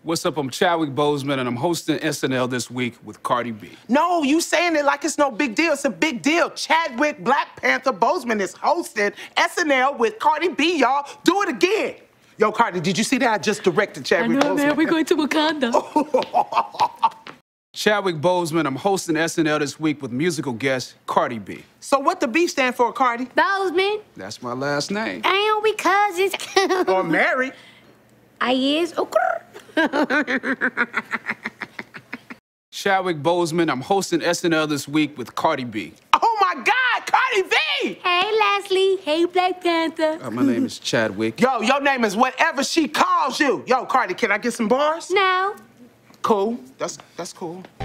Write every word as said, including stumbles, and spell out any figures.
What's up? I'm Chadwick Boseman, and I'm hosting S N L this week with Cardi B. No, you saying it like it's no big deal. It's a big deal. Chadwick Black Panther Boseman is hosting S N L with Cardi B, y'all. Do it again. Yo, Cardi, did you see that? I just directed Chadwick I know, Boseman. man. We're going to Wakanda. Chadwick Boseman, I'm hosting S N L this week with musical guest Cardi B. So what the B stand for, Cardi? Boseman. That's my last name. Ain't we cousins? Or married? I is. Chadwick Boseman, I'm hosting S N L this week with Cardi B. Oh my God, Cardi B! Hey, Leslie. Hey, Black Panther. Uh, my name is Chadwick. Yo, your name is whatever she calls you. Yo, Cardi, can I get some bars? No. Cool. That's that's cool.